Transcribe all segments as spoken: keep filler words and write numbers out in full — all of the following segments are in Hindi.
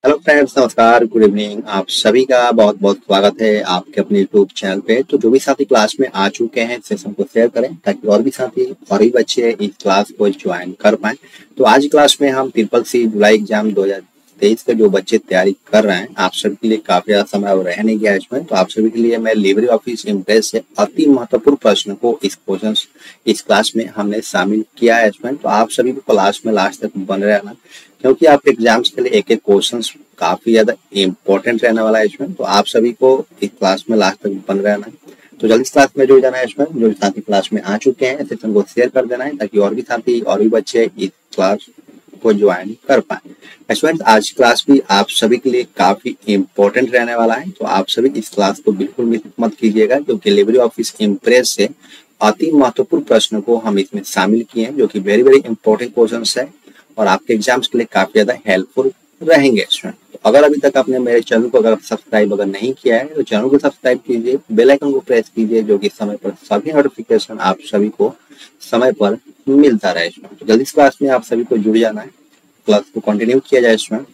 हेलो फ्रेंड्स, नमस्कार, गुड इवनिंग। आप सभी का बहुत बहुत स्वागत है आपके अपने यूट्यूब चैनल पे। तो जो भी साथी क्लास में आ चुके हैं सेशन को शेयर करें ताकि और भी साथी और भी बच्चे इस क्लास को ज्वाइन कर पाएं। तो आज क्लास में हम ट्रिपल सी जुलाई एग्जाम दो हज़ार तेईस के जो बच्चे तैयारी कर रहे हैं, आप सभी के लिए काफी ज्यादा समय और रह नहीं गया इसमें। तो आप सभी के लिए मैं लिब्रे ऑफिस इम्प्रेस से अति महत्वपूर्ण प्रश्न को इस क्वेश्चन इस क्लास में हमने शामिल किया है इसमें। तो आप सभी को क्लास में लास्ट तक बने रहना, क्योंकि आपके एग्जाम्स के लिए एक एक क्वेश्चन काफी ज्यादा इम्पोर्टेंट रहने वाला है इसमें। तो आप सभी को इस क्लास में लास्ट तक बन रहना है। तो जल्दी क्लास में जुड़ जाना है इसमें। जो साथी क्लास में आ चुके हैं सेशन को शेयर कर देना है ताकि और भी साथी और भी बच्चे इस क्लास को ज्वाइन कर पाए। स्टूडेंट्स, आज क्लास भी आप सभी के लिए काफी इम्पोर्टेंट रहने वाला है। तो आप सभी इस क्लास को बिल्कुल मिस मत कीजिएगा, क्योंकि लिब्रे ऑफिस इम्प्रेस से अति महत्वपूर्ण प्रश्न को हम इसमें शामिल किए हैं, जो कि वेरी वेरी इंपॉर्टेंट क्वेश्चन है और आपके एग्जाम्स के लिए काफी ज्यादा हेल्पफुल रहेंगे स्टूडेंट। तो अगर अभी तक आपने मेरे चैनल को अगर सब्सक्राइब अगर नहीं किया है तो चैनल को सब्सक्राइब कीजिए, बेल आइकन को प्रेस कीजिए, जो कि समय पर सभी नोटिफिकेशन आप सभी को समय पर मिलता रहे स्टूडेंट। तो जल्दी इस क्लास में आप सभी को जुड़ जाना है, क्लास को कंटिन्यू किया जाए स्टूडेंट।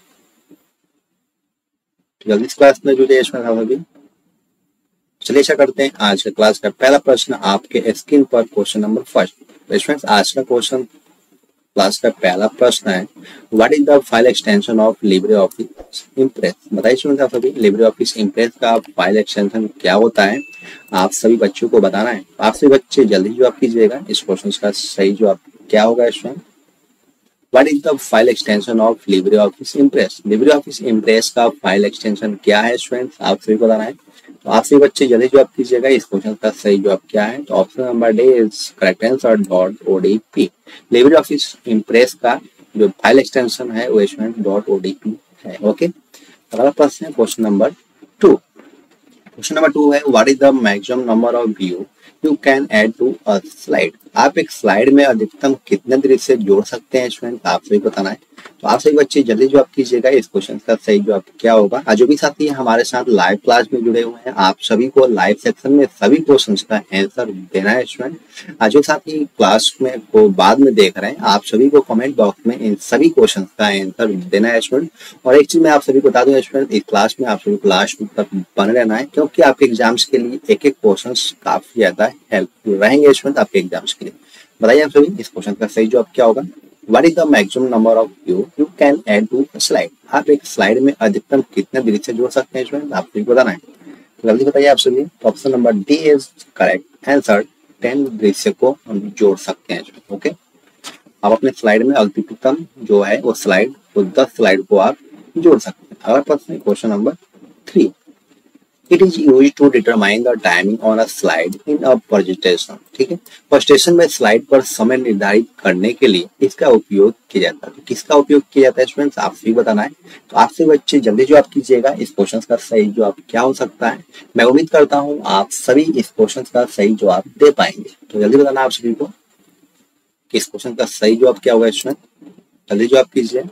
तो जल्दी इस क्लास में जुड़िए स्टूडेंट आप सभी। चलिए ऐसा करते हैं, आज का क्लास का पहला प्रश्न आपके स्क्रीन पर क्वेश्चन नंबर फर्स्ट। स्टूडेंट्स, आज का क्वेश्चन क्लास का पहला प्रश्न है, what is the file extension of LibreOffice Impress. बताइए स्टूडेंट्स आप सभी, लिब्रे ऑफिस इम्प्रेस का फाइल एक्सटेंशन क्या होता है, आप सभी बच्चों को बताना है। आप सभी बच्चे जल्दी जवाब कीजिएगा। इस क्वेश्चन का सही जवाब क्या होगा student? What is the file extension of LibreOffice Impress. LibreOffice Impress का फाइल एक्सटेंशन क्या है स्टूडेंट्स, आप सभी को बताना है। तो आप सभी बच्चे जल्दी जवाब कीजिएगा। इस क्वेश्चन का सही जवाब क्या है? तो option number D is correct answer, dot ODP. LibreOffice Impress का जो फाइल एक्सटेंशन है वो स्टूडेंट डॉट ओडीपी है। ओके, अगला प्रश्न है question number two. Question number two है, what is the maximum number of view you can add to a slide. आप एक स्लाइड में अधिकतम कितने दृश्य जोड़ सकते हैं स्टूडेंट, आप सभी बताना है। तो आप सभी बच्चे जल्दी जवाब कीजिएगा। इस क्वेश्चन का सही जवाब क्या होगा? आज जो भी साथी हमारे साथ लाइव क्लास में जुड़े हुए हैं, आप सभी को लाइव सेक्शन में सभी क्वेश्चन का आंसर देना है स्टूडेंट। आज जो साथी क्लास में को बाद में देख रहे हैं, आप सभी को कमेंट बॉक्स में इन सभी क्वेश्चन का आंसर देना है स्टूडेंट। और एक चीज मैं आप सभी को बता दूं स्टूडेंट, इस क्लास में आप सभी को लास्ट तक बने रहना है, क्योंकि आपके एग्जाम्स के लिए एक एक क्वेश्चन काफी ज्यादा हेल्पफुल रहेंगे स्टूडेंट आपके एग्जाम्स के लिए। बताइए आप सभी, इस क्वेश्चन का सही जवाब क्या होगा? What is the maximum number of view you can add to a slide? आप एक स्लाइड में अधिकतम कितने दृश्य जोड़ सकते हैं स्टूडेंट, आपको बताना है। तो जल्दी बताइए आप सभी। Option number D is correct answer, ten दृश्य को हम जोड़ सकते हैं। ओके, आप अपने स्लाइड में अधिकतम जो है वो स्लाइड वो दस स्लाइड को आप जोड़ सकते हैं। अगला प्रश्न question number three, it is use to determine the timing on a slide in a presentation. ठीक है, प्रेजेंटेशन में स्लाइड पर समय निर्धारित करने के लिए इसका उपयोग किया जाता है। तो किसका उपयोग किया जाता है स्टूडेंट्स, आप सभी बताना है। तो आप सभी बच्चे जल्दी जवाब कीजिएगा। इस क्वेश्चन का सही जवाब क्या हो सकता है? मैं उम्मीद करता हूँ आप सभी इस क्वेश्चन का सही जवाब दे पाएंगे। तो जल्दी बताना आप सभी को कि इस क्वेश्चन का सही जवाब क्या होगा स्टूडेंट, जल्दी जवाब कीजिए।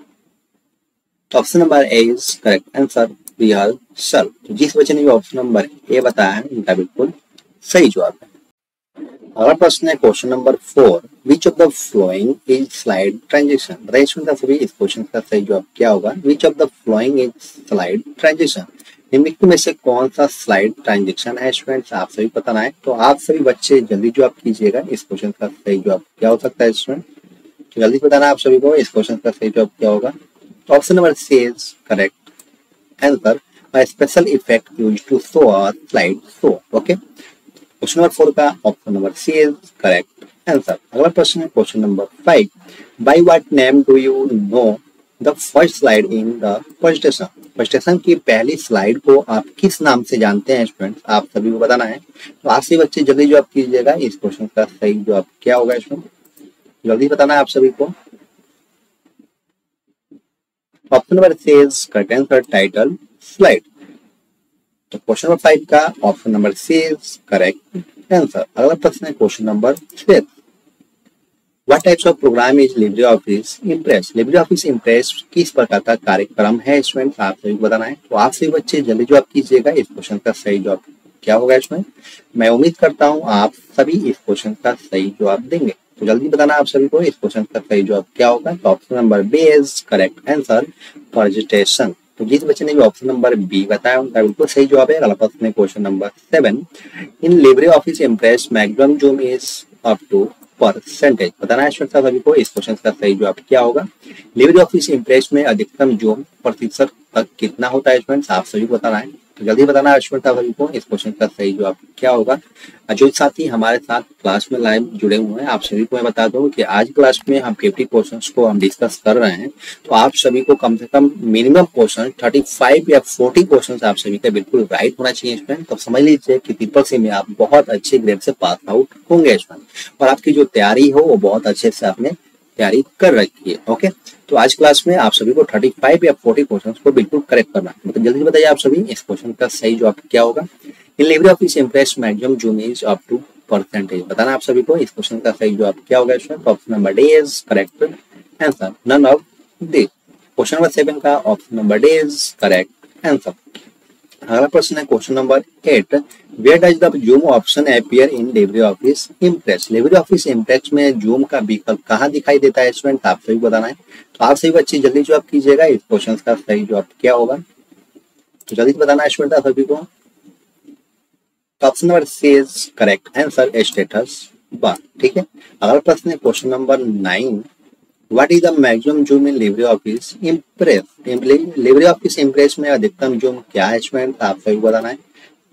तो option number A is correct answer, rehearsal. तो जिस बच्चे ने ऑप्शन नंबर ए बताया है उनका बिल्कुल सही जवाब है। अगला प्रश्न है question number four, which of the following is slide transition. बताइए स्टूडेंट सभी, इस क्वेश्चन का सही जवाब क्या होगा? Which of the following is slide transition. निम्नलिखित में से कौन सा स्लाइड ट्रांजिशन है स्टूडेंट्स, आप सभी बताना है। तो आप सभी बच्चे जल्दी जवाब कीजिएगा। इस क्वेश्चन का सही जवाब क्या हो सकता है स्टूडेंट, जल्दी बताना आप सभी को। इस क्वेश्चन का सही जवाब क्या होगा? Option number C is correct answer, a special effect used to show a slide show. Okay, question number four का option number C is correct answer. अगला प्रश्न है question number five, by what name do you know the first slide in the presentation. Presentation की पहली स्लाइड को आप किस नाम से जानते हैं स्टूडेंट्स, आप सभी को बताना है। तो आप सभी बच्चे जल्दी जवाब कीजिएगा। इस क्वेश्चन का सही जवाब क्या होगा स्टूडेंट, जल्दी बताना है आप सभी को। Option number C is correct answer, title slide. तो क्वेश्चन नंबर फाइव का option number C is correct answer. अगला प्रश्न है question number six, what types of program is LibreOffice Impress. LibreOffice Impress किस प्रकार का कार्यक्रम है स्टूडेंट, आप सभी को बताना है। तो आप सभी बच्चे जल्दी जवाब कीजिएगा। इस क्वेश्चन का सही जवाब क्या होगा इसमें? मैं उम्मीद करता हूँ आप सभी इस क्वेश्चन का सही जवाब देंगे। तो जल्दी बताना आप सभी को इस क्वेश्चन का सही जवाब क्या होगा? तो option number B is correct answer, presentation. तो जिस बच्चे ने भी ऑप्शन नंबर बी बताया उनका बिल्कुल सही जवाब है। अगला प्रश्न है question number seven, in LibreOffice Impress maximum zoom is up to percentage. बताना है स्टूडेंट सभी को इस क्वेश्चन का सही जवाब क्या होगा। लिब्रे ऑफिस इम्प्रेस में अधिकतम जूम प्रतिशत तक कितना होता है स्टूडेंट्स, आप सभी को बताना है। तो जल्दी बताना है स्टूडेंट सभी को इस क्वेश्चन का सही जवाब क्या होगा। जो साथी हमारे साथ क्लास में लाइव जुड़े हुए हैं आप सभी को मैं बता दूं कि आज क्लास में हम फिफ्टी क्वेश्चंस को हम डिस्कस कर रहे हैं। तो आप सभी को कम से कम मिनिमम क्वेश्चन पैंतीस या चालीस क्वेश्चंस आप सभी का बिल्कुल राइट होना चाहिए स्टूडेंट। तो समझ लीजिए कि ट्रिपल सी में आप बहुत अच्छे ग्रेड से पास आउट होंगे स्टूडेंट, और आपकी जो तैयारी हो वो बहुत अच्छे से आपने तैयारी कर रखी है। ओके, तो आज क्लास में आप सभी को पैंतीस या चालीस क्वेश्चंस को बिल्कुल करेक्ट करना है। मतलब जल्दी बताइए आप सभी इस क्वेश्चन का सही जवाब क्या होगा। In LibreOffice Impress maximum zoom is up to percentage. बताना आप सभी को इस क्वेश्चन का सही जवाब क्या होगा student. Option number D is correct answer, none of the. Question number seven का option number D is correct answer. अगला प्रश्न है question number eight, where does the zoom option appear in LibreOffice Impress. LibreOffice Impress में जूम का विकल्प कहाँ दिखाई देता है स्टूडेंट, आप सभी बताना है। तो आप सभी बच्चे जल्दी जवाब कीजिएगा इस क्वेश्चन का सही जवाब क्या होगा। तो जल्दी बताना है स्टूडेंट आप सभी को। Option number C is correct answer, status bar. ठीक है, अगला प्रश्न है question number nine, what is the maximum zoom in LibreOffice Impress. LibreOffice Impress में अधिकतम जूम क्या है स्टूडेंट, आप सभी बताना है।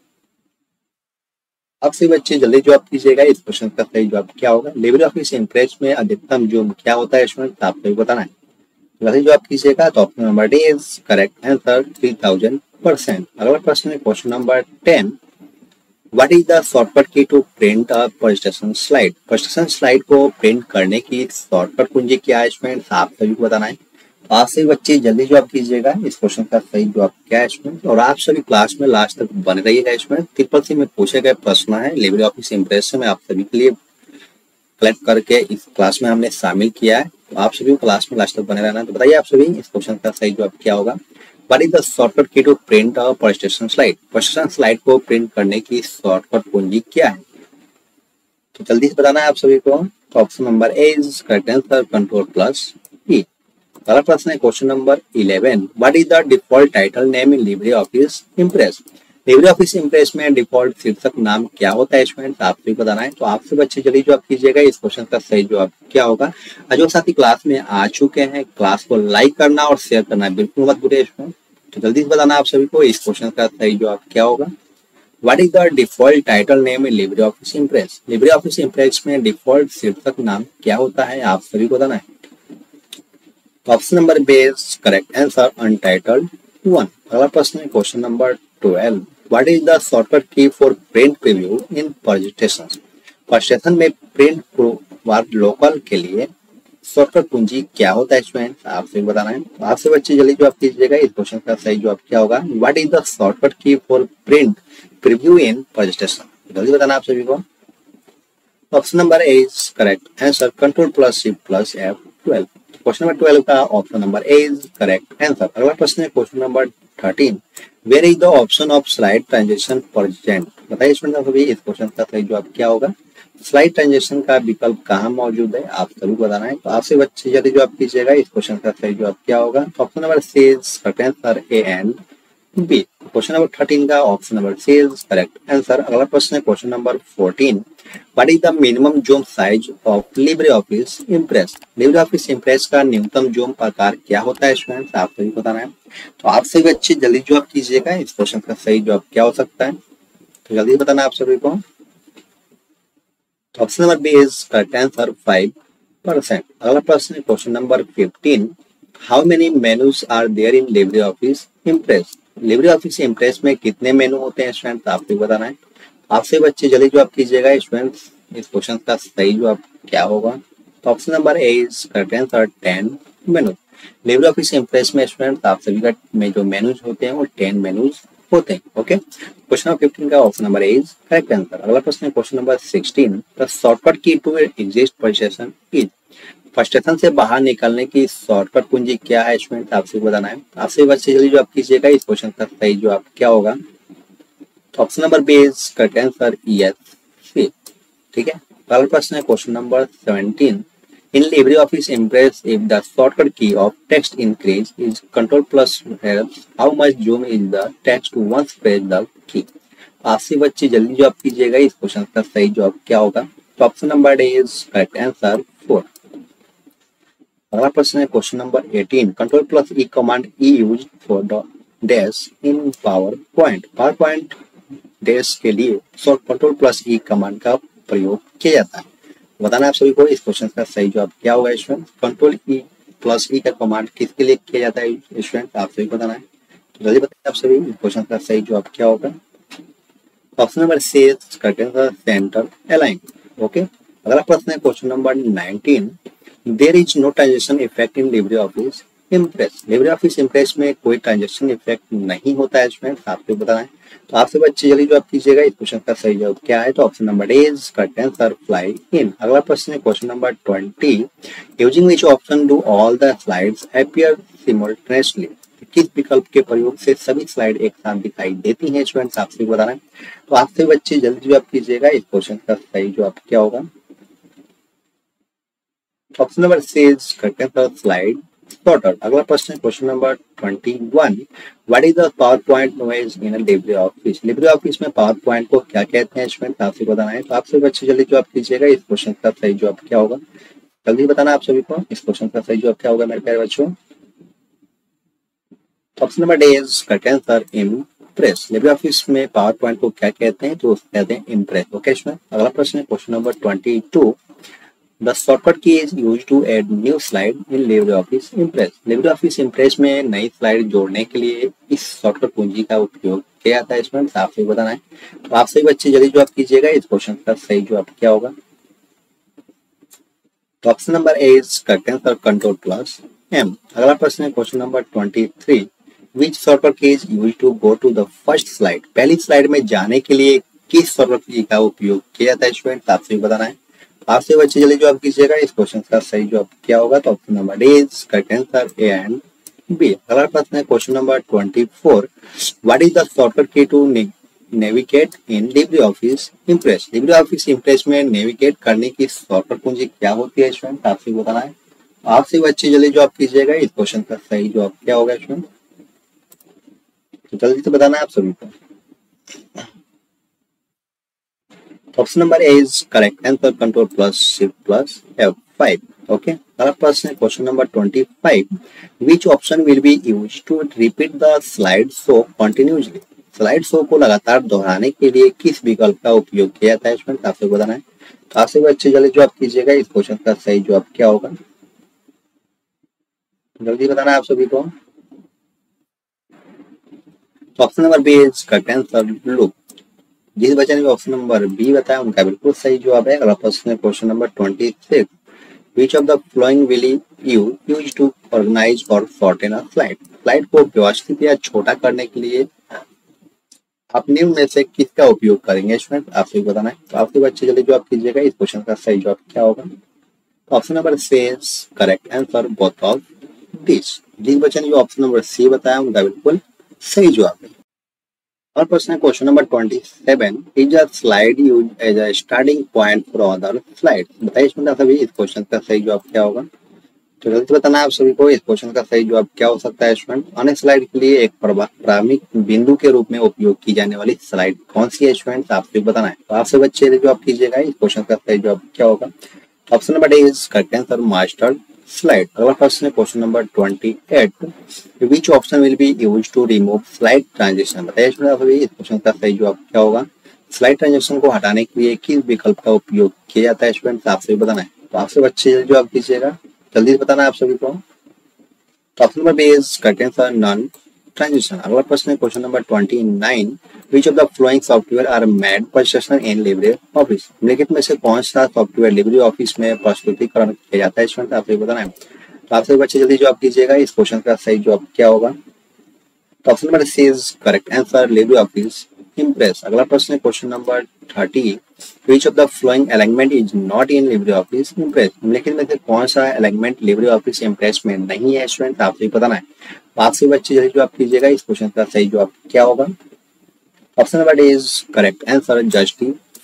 आप सभी बच्चे जल्दी जवाब कीजिएगा इस क्वेश्चन का सही जवाब क्या होगा। लिब्रे ऑफिस इम्प्रेस में अधिकतम जूम क्या होता है स्टूडेंट, आप सभी बताना है। जल्दी जवाब कीजिएगा। तो option number D is correct answer, three thousand percent. अगला प्रश्न है question number ten, what is the shortcut key to print a presentation slide. Presentation slide को प्रिंट करने की शॉर्टकट कुंजी क्या है स्टूडेंट्स, आप सभी को बताना है। आप सभी बच्चे जल्दी जवाब कीजिएगा इस क्वेश्चन का सही जवाब क्या है स्टूडेंट, और आप सभी क्लास में लास्ट तक बने रहिएगा स्टूडेंट। ट्रिपल सी में पूछे गए प्रश्न है लिब्रे ऑफिस इम्प्रेस में आप सभी के लिए कलेक्ट करके इस क्लास में हमने शामिल किया है। तो आप सभी क्लास में लास्ट तक बने रहना। तो बताइए आप सभी इस क्वेश्चन का सही जवाब क्या होगा। What is the shortcut key to print a presentation slide? presentation slide को प्रिंट करने की शॉर्टकट कुंजी क्या है, तो जल्दी से बताना है आप सभी को। तो option number A is correct answer, control plus E. अगला प्रश्न है question number eleven, what is the default title name in LibreOffice Impress. LibreOffice Impress में डिफॉल्ट शीर्षक नाम क्या होता है स्टूडेंट, आप सभी बताना है। तो आपसे बच्चे जल्दी जवाब कीजिएगा इस क्वेश्चन का सही जवाब क्या होगा। जो साथी क्लास में आ चुके हैं क्लास को लाइक करना और शेयर करना बिल्कुल मत भूलिए स्टूडेंट। तो जल्दी से बताना आप सभी को इस क्वेश्चन का सही जवाब क्या होगा। What is the default title name in LibreOffice Impress. LibreOffice Impress में डिफॉल्ट शीर्षक नाम क्या होता है, आप सभी को बताना है। Option number B is correct answer, untitled one. अगला प्रश्न है question number twelve, what is the shortcut key for print preview in presentation. Presentation में प्रिंट लोकल के लिए शॉर्टकट कुंजी क्या होता है स्टूडेंट, आपसे बताना है। तो आपसे बच्चे जल्दी जवाब कीजिएगा इस क्वेश्चन का सही जवाब क्या होगा। What is the shortcut key for print preview in presentation, जल्दी बताना आप सभी को। Option number A is correct answer, control plus shift plus F twelve. Question number twelve का option number A is correct answer. अगला प्रश्न है question number thirteen, where is the option of slide transition present. बताइए स्टूडेंट सभी इस क्वेश्चन का सही जवाब क्या होगा। स्लाइड ट्रांजिशन का विकल्प कहाँ मौजूद है, आप सभी बताना है। तो आपसे बच्चे जल्दी जवाब कीजिएगा इस क्वेश्चन का सही जवाब क्या होगा। Option number C is correct answer, A and B. Question number thirteen का option number C is correct answer. अगला प्रश्न है question number fourteen, what is the minimum zoom size of LibreOffice Impress. LibreOffice Impress का न्यूनतम जूम प्रकार क्या होता है स्टूडेंट्स, आप सभी बताना है। तो आप सभी बच्चे जल्दी जवाब कीजिएगा इस क्वेश्चन का सही जवाब क्या हो सकता है, तो जल्दी बताना आप सभी को। Option number B is correct answer, five percent. अगला प्रश्न है question number fifteen, how many menus are there in LibreOffice Impress. LibreOffice Impress में कितने मेनू होते हैं स्टूडेंट, आपको बताना है। आपसे बच्चे जल्दी जवाब कीजिएगा स्टूडेंट्स इस क्वेश्चन का सही जवाब क्या होगा। तो option number A is correct answer, ten menu. LibreOffice Impress में स्टूडेंट आप सभी का में जो मेनूज होते हैं वो टेन मेनूज होते हैं। ओके, क्वेश्चन नंबर फिफ्टीन का option number A is correct answer. अगला प्रश्न है question number sixteen, the shortcut key to exist presentation is. Presentation से बाहर निकलने की शॉर्टकट कुंजी क्या है स्टूडेंट, आपसे बताना है। आपसे बच्चे जल्दी जवाब कीजिएगा इस क्वेश्चन का सही जवाब क्या होगा। Option number B is correct answer, Esc. ठीक है, अगला प्रश्न है question number seventeen, In LibreOffice Impress, if the shortcut key of text increase is Control plus help, how much zoom is the text once press the key? आपसे बच्चे जल्दी जवाब कीजिएगा, इस क्वेश्चन का सही जवाब क्या होगा? तो option number A is correct answer four. अगला प्रश्न है question number eighteen. Control plus E command E use for dash in PowerPoint. PowerPoint dash के लिए short control plus E command का प्रयोग किया जाता है। बताना आप सभी को इस क्वेश्चन का सही जवाब क्या होगा student. Control E plus E का कमांड किसके लिए किया जाता है स्टूडेंट, आप सभी को बताना है। तो जल्दी बताइए आप सभी इस क्वेश्चन का सही जवाब क्या होगा। Option number C centre align. Okay, अगला प्रश्न है question number nineteen. There is no transaction effect in LibreOffice Impress. LibreOffice Impress में कोई ट्रांजेक्शन इफेक्ट नहीं होता है स्टूडेंट, आपको बताना है। तो आपसे बच्चे जल्दी जवाब कीजिएगा, इस क्वेश्चन का सही जवाब क्या है। तो option number A is correct answer fly in. अगला प्रश्न है question number twenty. Using which option do all the slides appear simultaneously. किस विकल्प के प्रयोग से सभी स्लाइड एक साथ दिखाई देती हैं स्टूडेंट्स, आपसे बताना है। तो आपसे बच्चे जल्दी जवाब कीजिएगा, इस क्वेश्चन का सही जवाब क्या होगा। Option number C is correct answer slide sorter. अगला प्रश्न है question number twenty one. What is the PowerPoint noise in LibreOffice. LibreOffice में पावर पॉइंट को क्या कहते हैं स्टूडेंट, आपसे बताना है। तो आपसे बच्चे जल्दी जवाब कीजिएगा, इस क्वेश्चन का सही जवाब क्या होगा। जल्दी बताना आप सभी को इस क्वेश्चन का सही जवाब क्या होगा मेरे प्यारे बच्चों। Option number D is correct answer Impress. LibreOffice में पावर पॉइंट को क्या कहते हैं, तो कहते हैं इम्प्रेस। ओके स्टूडेंट, अगला प्रश्न है question number twenty two. The shortcut key is used to add new slide in LibreOffice Impress. LibreOffice Impress में नई स्लाइड जोड़ने के लिए इस शॉर्टकट कुंजी का उपयोग किया जाता है इसमें, आपसे बताना है। तो आप सही बच्चे जल्दी जवाब कीजिएगा, इस क्वेश्चन का सही जवाब क्या होगा। तो option number A is correct answer control plus M. अगला प्रश्न है question number twenty three. Which shortcut key is used to go to the first slide. पहली स्लाइड में जाने के लिए किस शॉर्टकट की का उपयोग किया जाता है स्टूडेंट, आपसे बताना है। आपसे बच्चे जल्दी जवाब कीजिएगा, इस क्वेश्चन का सही जवाब क्या होगा। तो option number D is correct answer A and B. अगला प्रश्न है question number twenty four. What is the shortcut key to navigate in LibreOffice Impress. LibreOffice Impress में नेविगेट करने की शॉर्टकट कुंजी क्या होती है स्टूडेंट, आपसे बताना है। आपसे बच्चे जल्दी जवाब कीजिएगा, इस क्वेश्चन का सही जवाब क्या होगा स्टूडेंट। तो जल्दी से बताना है आप सभी को। Option number A is correct answer control plus shift plus F five. Okay, अगला प्रश्न है question number twenty five. Which option will be used to repeat the slide show continuously. Slide show को लगातार दोहराने के लिए किस विकल्प का उपयोग किया जाता है स्टूडेंट, आपसे बताना है। तो आपसे बच्चे जल्दी जवाब कीजिएगा, इस क्वेश्चन का सही जवाब क्या होगा। जल्दी बताना है आप सभी को। Option number B is correct answer loop. जिस बच्चे ने ऑप्शन नंबर बी बताया उनका बिल्कुल सही जवाब है। अगला प्रश्न है question number twenty six. Which of the following will you use to organise और सॉर्ट अ स्लाइड। स्लाइड को व्यवस्थित या छोटा करने के लिए आप निम्न में से किसका उपयोग करेंगे स्टूडेंट, आपसे बताना है। तो आपके बच्चे जल्दी जवाब कीजिएगा, इस क्वेश्चन का सही जवाब क्या होगा। Option number C is correct answer both of this. जिस बच्चे ने जो ऑप्शन नंबर सी बताया उनका बिल्कुल सही जवाब है। और प्रश्न है question number twenty seven. Is a slide use as a starting point for other slide. बताइए इसमें सभी इस क्वेश्चन का सही जवाब क्या होगा। तो जल्दी बताना है आप सभी को, इस क्वेश्चन का सही जवाब क्या हो सकता है स्टूडेंट। अन्य स्लाइड के लिए एक प्रारंभिक बिंदु के रूप में उपयोग की जाने वाली स्लाइड कौन सी है स्टूडेंट, आपसे बताना है। तो आपसे बच्चे जवाब कीजिएगा, इस क्वेश्चन का सही जवाब क्या होगा। Option number A is correct answer master slide. अगला प्रश्न है question number twenty eight. Which option will be used to remove slide transition. बताइए इस क्वेश्चन का सही जवाब क्या होगा। स्लाइड ट्रांजिशन को हटाने के लिए किस विकल्प का उपयोग किया जाता है स्टूडेंट, आपसे बताना है। तो आपसे बच्चे जवाब कीजिएगा, जल्दी बताना है आप सभी को। तो option number B is correct answer non transition. अगला प्रश्न है question number twenty nine. Which of the following software are made presentation in LibreOffice. निम्नलिखित में से कौन सा सॉफ्टवेयर लिब्रियोफिस में प्रस्तुतिकरण किया जाता है स्टूडेंट, आपसे बताना है। तो आपसे बच्चे जल्दी जवाब कीजिएगा, इस क्वेश्चन का सही जवाब क्या होगा। तो option number C is correct answer LibreOffice Impress. अगला प्रश्न है question number thirty. Which of the following element is not in LibreOffice Impress. निम्नलिखित में से कौन सा एलिमेंट लिब्रियोफिस इम्प्रेस में नहीं है स्टूडेंट, आपसे बताना है। तो आपसे बच्चे जल्दी जवाब कीजिएगा, इस क्वेश्चन का सही जवाब क्या होगा। Option number D is correct answer justify.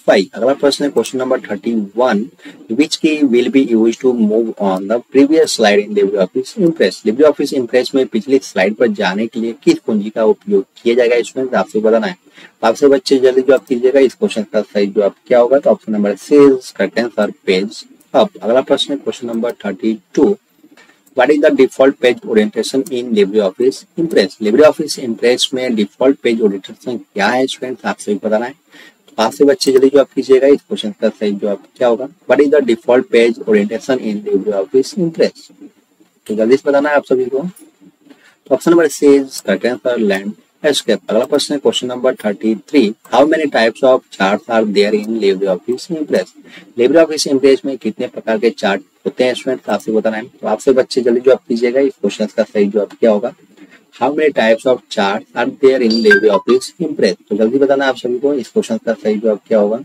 Five. अगला प्रश्न है question number thirty one, which key will be use to move on the previous slide in LibreOffice Impress. LibreOffice Impress में पिछली स्लाइड पर जाने के लिए किस कुंजी का उपयोग किया जाएगा, इसमें आपसे बताना है। आपसे बच्चे जल्दी जवाब कीजिएगा। इस क्वेश्चन का सही जवाब क्या होगा, तो option number C is correct answer, page up. अगला प्रश्न है question number thirty two, What is the default page orientation in LibreOffice Impress? LibreOffice Impress में डिफॉल्ट पेज ओरिएंटेशन क्या है स्टूडेंट्स, आपसे भी बताना है। तो आपसे बच्चे जल्दी जवाब कीजिएगा। इस क्वेश्चन का सही जवाब क्या होगा, What is the default page orientation in LibreOffice Impress? तो जल्दी से बताना है आप सभी को। तो option number C is correct answer, landscape. अगला प्रश्न है question number thirty three, how many types of charts are there in LibreOffice Impress. LibreOffice Impress में कितने प्रकार के चार्ट होते हैं स्टूडेंट, आपसे बताना है। तो आपसे बच्चे जल्दी जवाब कीजिएगा। इस क्वेश्चन का सही जवाब क्या होगा, how many types of charts are there in LibreOffice Impress. तो जल्दी बताना आप सभी को। इस क्वेश्चन का सही जवाब क्या होगा,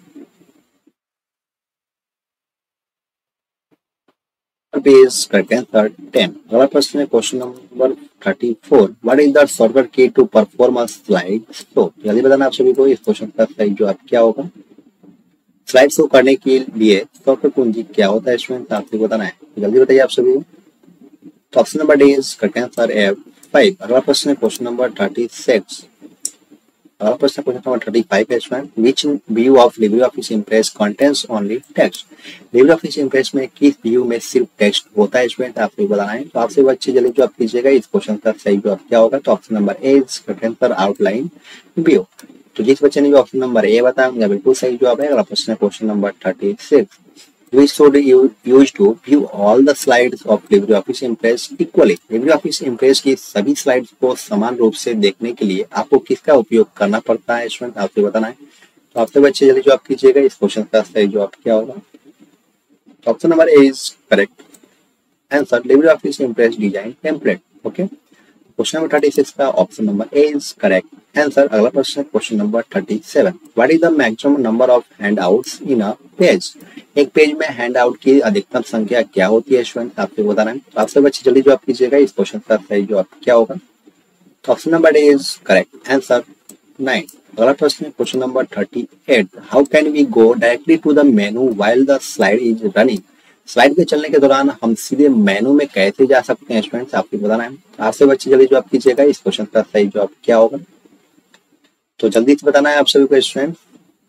करेक्ट आंसर टेन। अगला प्रश्न है question number thirty four, what is the shortcut key to perform a slide show. जल्दी बताना आप सभी को। इस क्वेश्चन का सही जवाब क्या होगा, स्लाइड शो करने के लिए शॉर्टकट कुंजी क्या होता है स्टूडेंट, आपको बताना है। जल्दी बताइए आप सभी को। तो option number D is correct answer, F five. अगला प्रश्न है क्वेश्चन नंबर थर्टी सिक्स, अगला प्रश्न क्वेश्चन नंबर थर्टी फाइव है student, which view of LibreOffice Impress contains only text. LibreOffice Impress में किस व्यू में सिर्फ टेक्स्ट होता है स्टूडेंट, आपको बताना है। तो आपसे बच्चे जल्दी जवाब कीजिएगा। इस क्वेश्चन का सही जवाब क्या होगा, तो option number A is correct answer, outline view. तो जिस बच्चे ने जो ऑप्शन नंबर ए बताया उनका बिल्कुल सही जवाब है। अगला प्रश्न है question number thirty six, we should use to view all the slides of LibreOffice Impress equally। LibreOffice Impress की सभी स्लाइड्स को समान रूप से देखने के लिए आपको किसका उपयोग करना पड़ता है स्टूडेंट, आपको बताना है। तो आपसे बच्चे जल्दी जवाब कीजिएगा। इस क्वेश्चन का सही जवाब क्या होगा, option number A is correct answer, LibreOffice Impress design template. Okay, question number thirty six का option number A is correct answer. अगला प्रश्न question number thirty seven, what is the maximum number of handouts in a page. एक पेज में हैंडआउट की अधिकतम संख्या क्या होती है स्टूडेंट, आपको बताना है। तो आपसे बच्चे जल्दी जवाब कीजिएगा। इस क्वेश्चन का सही जवाब क्या होगा, तो option number A is correct answer, nine. अगला प्रश्न question number thirty eight, how can we go directly to the menu while the slide is running. Slide के चलने के दौरान हम सीधे मेनू में कैसे जा सकते हैं स्टूडेंट्स, आपको बताना है। आपसे बच्चे जल्दी जवाब कीजिएगा। इस क्वेश्चन का सही जवाब क्या होगा, तो जल्दी से बताना है आप सभी को स्टूडेंट।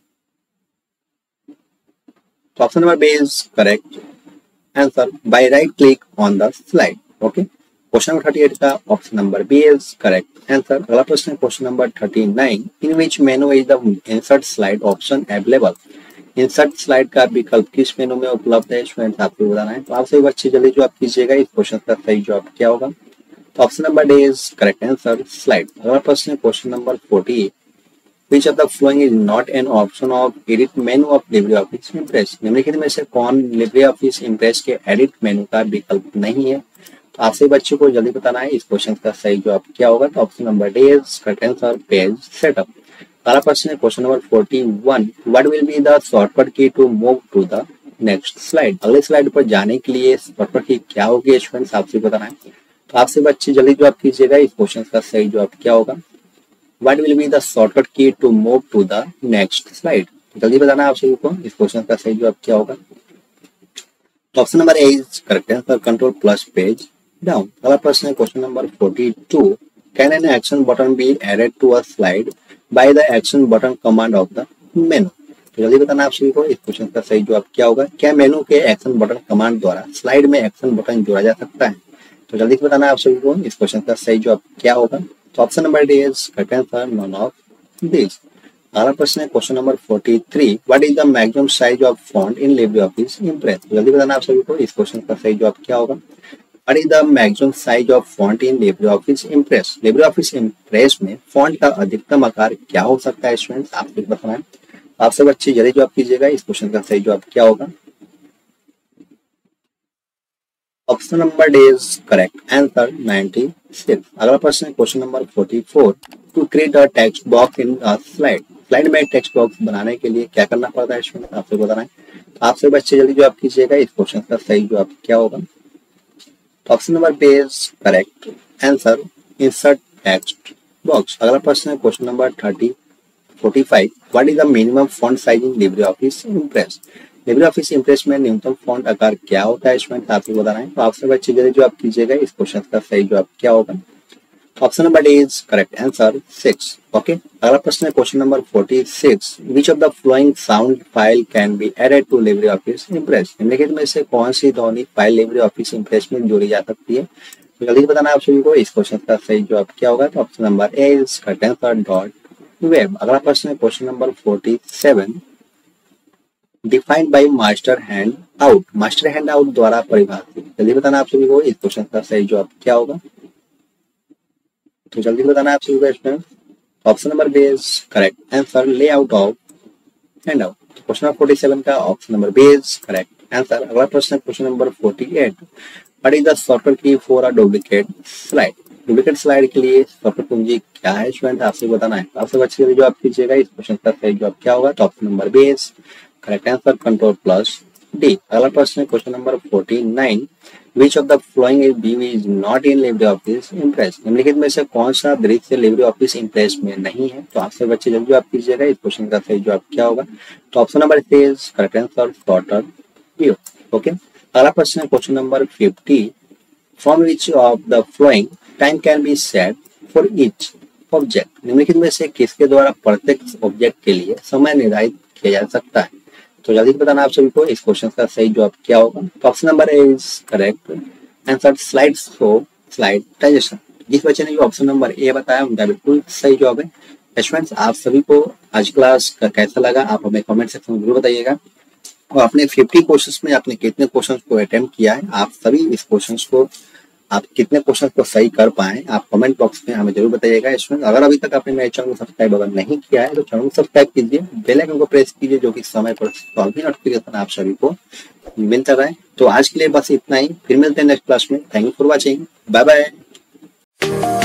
तो option number B is correct answer, by right click on the slide. Okay, question number thirty eight का option number B is correct answer. अगला प्रश्न question number thirty nine, in which menu is the insert slide option available. Insert slide का विकल्प किस मेनू में उपलब्ध है स्टूडेंट्स, आपको बताना है। तो आपसे बच्चे जल्दी जवाब कीजिएगा। इस क्वेश्चन का सही जवाब क्या होगा, तो option number D is correct answer, slide. अगला प्रश्न question number forty, which of the following is not an option of edit menu of LibreOffice Impress। निम्नलिखित में से कौन LibreOffice Impress के एडिट मेनू का विकल्प नहीं है, तो आपसे बच्चों को जल्दी बताना है। इस क्वेश्चन का सही जवाब क्या होगा, तो option number D is correct answer, page setup. अगला प्रश्न है question number forty one, what will be the shortcut key to move to the next slide. अगले स्लाइड पर जाने के लिए शॉर्टकट की क्या होगी स्टूडेंट्स, आपसे बताना है। तो आपसे बच्चे जल्दी जवाब कीजिएगा। इस क्वेश्चन का सही जवाब क्या होगा, What will be the shortcut key to move to the next slide? जल्दी बताना है आप सभी को। इस क्वेश्चन का सही जवाब क्या होगा, तो option number A is correct answer, control plus page down. अगला प्रश्न है question number forty two, can an action button be added to a slide by the action button command of the menu. तो जल्दी बताना आप सभी को। इस क्वेश्चन का सही जवाब क्या होगा, क्या मेनू के एक्शन बटन कमांड द्वारा स्लाइड में एक्शन बटन जोड़ा जा सकता है। तो जल्दी बताना आप सभी को। इस क्वेश्चन का सही जवाब क्या होगा, तो option number D is correct answer, none of this. अगला प्रश्न है question number forty three, what is the maximum size of font in LibreOffice Impress. जल्दी बताना आप सभी को। इस क्वेश्चन का सही जवाब क्या होगा, what is the maximum size of font in LibreOffice Impress. LibreOffice Impress में फॉन्ट का अधिकतम आकार क्या हो सकता है स्टूडेंट्स, आपको बताना है। आप सब अच्छे जल्दी जवाब कीजिएगा। इस क्वेश्चन का सही जवाब क्या होगा, option number D is correct answer, ninety six. अगला प्रश्न question number forty four, to create a text box in a slide. Slide में टेक्स्ट बॉक्स बनाने के लिए क्या करना पड़ता है स्टूडेंट, आपसे बताना है। तो आपसे बच्चे जल्दी जवाब कीजिएगा। इस क्वेश्चन का सही जवाब क्या होगा, option number B is correct answer, insert text box. अगला प्रश्न है question number thirty forty five, what is the minimum font size in LibreOffice Impress. LibreOffice Impress में न्यूनतम फॉन्ट आकार क्या होता है स्टूडेंट, आपको बताना है। तो आपसे बच्चे जो आप कीजिएगा इस क्वेश्चन का सही जवाब क्या होगा। Option number D is correct answer six. Okay, अगला प्रश्न है question number forty six, which of the following sound file can be added to LibreOffice Impress. निम्नलिखित में से कौन सी ध्वनि फाइल लिब्रे ऑफिस इम्प्रेस में जोड़ी जा सकती है। तो जल्दी बताना आप सभी को इस क्वेश्चन का सही जवाब क्या होगा। तो option number A is correct answer dot wave. अगला प्रश्न है question number forty seven, defined by master handout. Master handout द्वारा परिभाषित, जल्दी बताना आप सभी को इस क्वेश्चन का सही जवाब क्या होगा। तो जल्दी बताना आप सभी को इसमें option number B is correct answer layout of handout. Question number forty seven का option number B is correct answer. अगला प्रश्न है question number forty eight, what is the shortcut key for a duplicate slide. Duplicate slide के लिए शॉर्टकट कुंजी क्या है स्टूडेंट, आपसे बताना है। आपसे बच्चे के लिए जो आप कीजिएगा इस क्वेश्चन का सही जवाब क्या होगा। तो option number B is correct answer control plus D. अगला प्रश्न है question number forty nine, which of the following view is not in LibreOffice Impress. निम्नलिखित में से कौन सा दृश्य लिब्रे ऑफिस इम्प्रेस में नहीं है। तो आपसे बच्चे जल्दी आप कीजिएगा इस क्वेश्चन का सही जवाब क्या होगा। तो option number C is correct answer sorter view. Okay, अगला प्रश्न है question number fifty, from which of the following time can be set for each object. निम्नलिखित में से किसके द्वारा प्रत्येक ऑब्जेक्ट के लिए समय निर्धारित किया जा सकता है। तो जल्दी बताना आप सभी को इस क्वेश्चन का सही जवाब क्या होगा। तो option number A is correct answer slide show slide digestion. जिस बच्चे ने जो ऑप्शन नंबर ए बताया उनका बिल्कुल सही जवाब है। स्टूडेंट्स, आप सभी को आज क्लास का कैसा लगा आप हमें कमेंट सेक्शन में जरूर बताइएगा। और आपने फिफ्टी क्वेश्चंस में आपने कितने क्वेश्चंस को अटेम्प्ट किया है, आप सभी इस क्वेश्चंस को आप कितने क्वेश्चन को सही कर पाए आप कमेंट बॉक्स में हमें जरूर बताइएगा। इसमें अगर अभी तक आपने मेरे चैनल को सब्सक्राइब अगर नहीं किया है तो चैनल को सब्सक्राइब कीजिए, बेल आइकन को प्रेस कीजिए जो कि समय पर सभी नोटिफिकेशन आप सभी को मिलता रहे। तो आज के लिए बस इतना ही, फिर मिलते हैं नेक्स्ट क्लास में। Thank you for watching, bye bye.